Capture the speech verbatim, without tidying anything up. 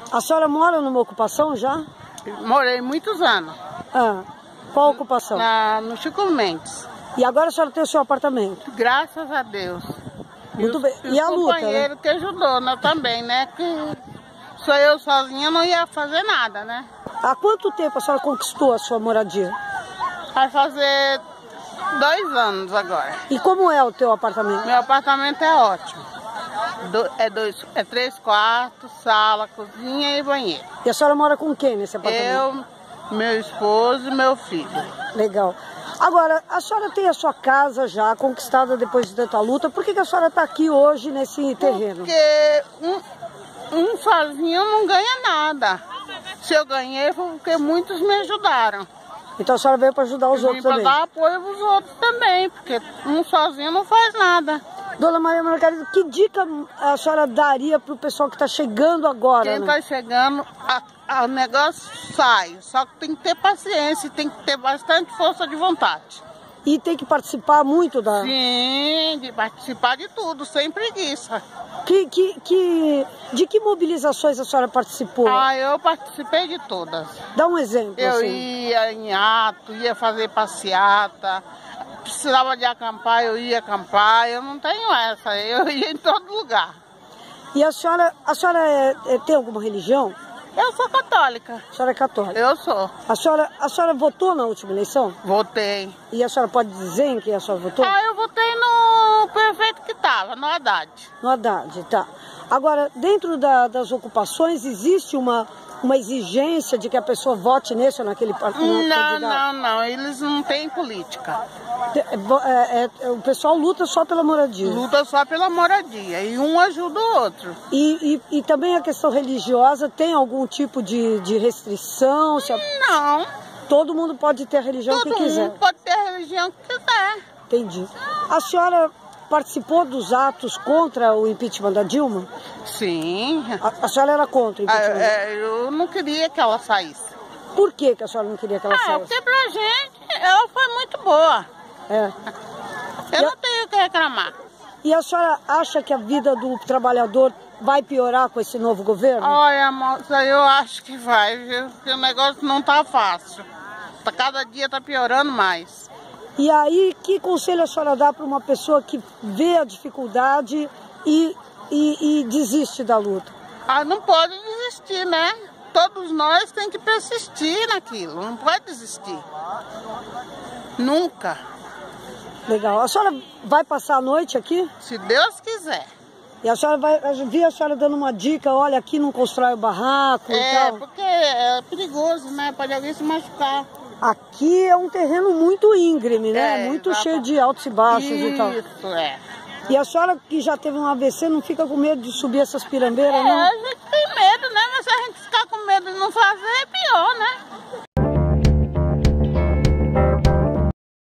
A senhora mora numa ocupação já? Morei muitos anos. Ah, qual ocupação? Na, no Chico Mendes. E agora a senhora tem o seu apartamento? Graças a Deus. Muito e bem. Os, e a luta, companheiro né? que ajudou, né, também, né? Que só eu sozinha não ia fazer nada, né? Há quanto tempo a senhora conquistou a sua moradia? Vai fazer dois anos agora. E como é o teu apartamento? Meu apartamento é ótimo. Do, é, dois, é três quartos, sala, cozinha e banheiro. E a senhora mora com quem nesse apartamento? Eu, meu esposo e meu filho. Legal. Agora, a senhora tem a sua casa já conquistada depois de tanta luta. Por que, que a senhora está aqui hoje nesse terreno? Porque um, um sozinho não ganha nada. Se eu ganhei foi porque muitos me ajudaram. Então a senhora veio para ajudar os eu outros também? Para dar apoio aos outros também, porque um sozinho não faz nada. Dona Maria Margarida, que dica a senhora daria para o pessoal que está chegando agora? Quem está né? chegando, o negócio sai. Só que tem que ter paciência, tem que ter bastante força de vontade. E tem que participar muito da... Sim, de participar de tudo, sem preguiça. Que, que, que, de que mobilizações a senhora participou? Ah, eu participei de todas. Dá um exemplo. Eu assim. ia em ato, ia fazer passeata. Precisava de acampar, eu ia acampar. Eu não tenho essa, eu ia em todo lugar. E a senhora, a senhora é, é, tem alguma religião? Eu sou católica. A senhora é católica? Eu sou. A senhora, a senhora votou na última eleição? Votei. E a senhora pode dizer em quem a senhora votou? Ah, eu votei no prefeito que estava, no Haddad. No Haddad, tá. Agora, dentro da, das ocupações, existe uma, uma exigência de que a pessoa vote nesse ou naquele partido? Não, não, não. Eles não têm política. É, é, é, o pessoal luta só pela moradia. Luta só pela moradia. E um ajuda o outro. E, e, e também a questão religiosa tem algum tipo de, de restrição? Se a... Não. Todo mundo pode ter a religião Todo que quiser. Todo mundo pode ter a religião que quiser. Entendi. A senhora participou dos atos contra o impeachment da Dilma? Sim. A, a senhora era contra o impeachment? Ah, é, eu não queria que ela saísse. Por que, que a senhora não queria que ela ah, saísse? Porque pra gente ela foi muito boa. É. Eu e não a... tenho o que reclamar. E a senhora acha que a vida do trabalhador vai piorar com esse novo governo? Olha, moça, eu acho que vai, viu? Porque o negócio não tá fácil. Tá, cada dia tá piorando mais. E aí, que conselho a senhora dá para uma pessoa que vê a dificuldade e, e, e desiste da luta? Ah, não pode desistir, né? Todos nós temos que persistir naquilo, não pode desistir. Nunca. Legal. A senhora vai passar a noite aqui? Se Deus quiser. E a senhora vai, eu vi a senhora dando uma dica, olha, aqui não constrói o barraco é, e tal. É, porque é perigoso, né? Pode alguém se machucar. Aqui é um terreno muito íngreme, né? É, muito exatamente. cheio de altos e baixos Isso, e tal. Isso, é. E a senhora que já teve um A V C não fica com medo de subir essas pirambeiras, é, não? A gente tem medo, né? Mas se a gente ficar com medo de não fazer, é pior, né?